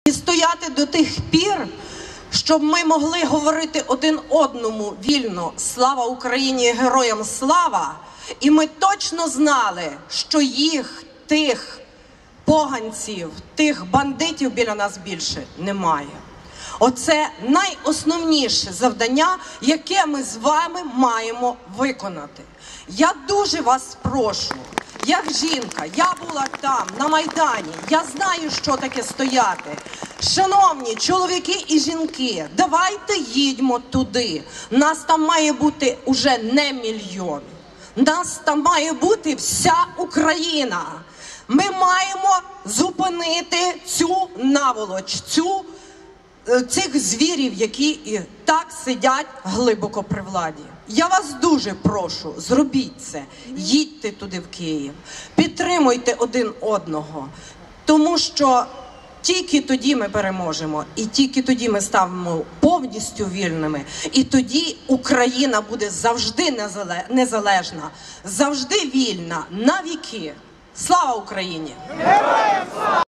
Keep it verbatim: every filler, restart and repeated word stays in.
стояти до тих пір, щоб ми могли говорити один одному вільно «Слава Україні! Героям слава!» і ми точно знали, що їх, тих поганців, тих бандитів біля нас більше немає. Оце найосновніше завдання, яке ми з вами маємо виконати. Я дуже вас прошу, як жінка, я була там, на Майдані, я знаю, що таке стояти. Шановні чоловіки і жінки, давайте їдьмо туди. Нас там має бути уже не мільйон. Нас там має бути вся Україна. Ми маємо зупинити цю наволоч, цю, цих звірів, які і так сидять глибоко при владі. Я вас дуже прошу, зробіть це, їдьте туди в Київ, підтримуйте один одного, тому що тільки тоді ми переможемо, і тільки тоді ми ставимо повністю вільними, і тоді Україна буде завжди незалежна, завжди вільна, на віки. Слава Україні!